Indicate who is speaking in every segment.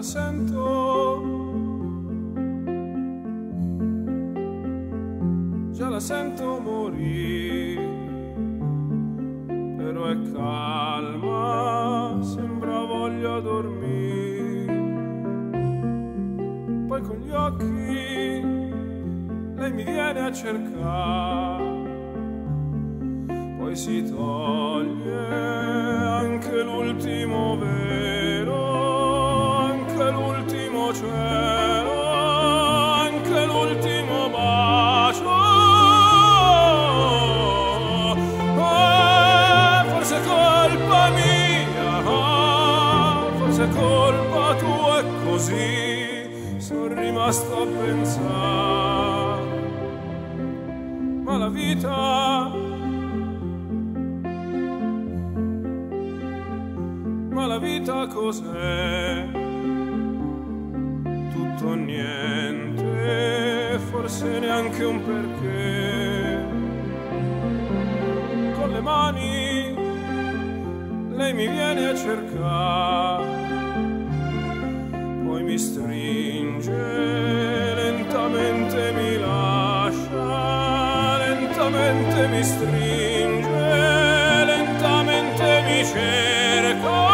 Speaker 1: già la sento morire, però è calma, sembra voglia dormire. Poi con gli occhi lei mi viene a cercare, poi si toglie anche l'ultimo velo, anche l'ultimo cielo, anche l'ultimo bacio. Forse è colpa mia, forse è colpa tua, e così sono rimasto a pensare. Ma la vita, ma la vita cos'è? Tutto o niente, forse neanche un perché. Con le mani lei mi viene a cercare, poi mi stringe, lentamente mi lascia, lentamente mi stringe, lentamente mi cerca.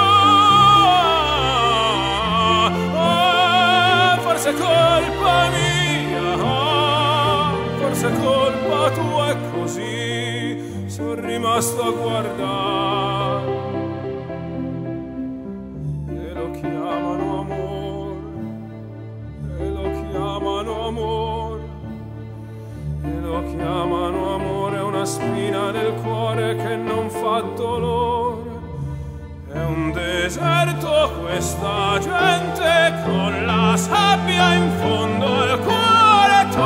Speaker 1: Forse è colpa mia, forse è colpa tua, e così sono rimasto a guardare. E lo chiamano amore, e lo chiamano amore, e lo chiamano amore, una spina nel cuore che non fa dolore. È un deserto questa gente, con la sabbia in fondo al cuore. Tu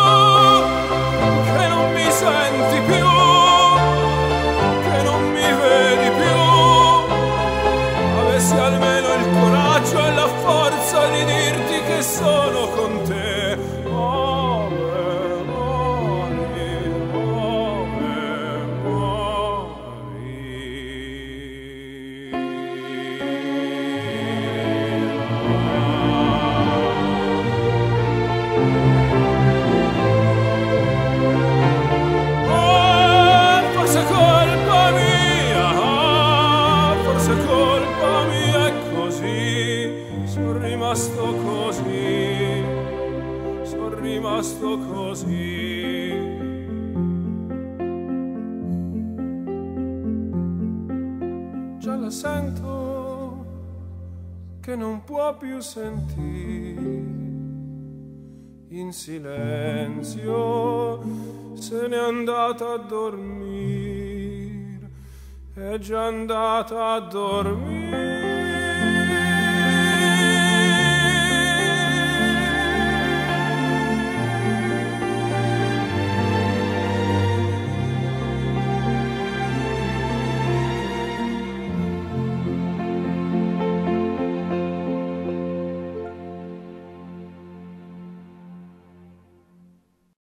Speaker 1: che non mi senti più, che non mi vedi più, avessi almeno il coraggio e la forza di dirti che sono con te. Sono rimasto così. Già la sento che non può più sentire, in silenzio se n'è andata a dormire, è già andata a dormire.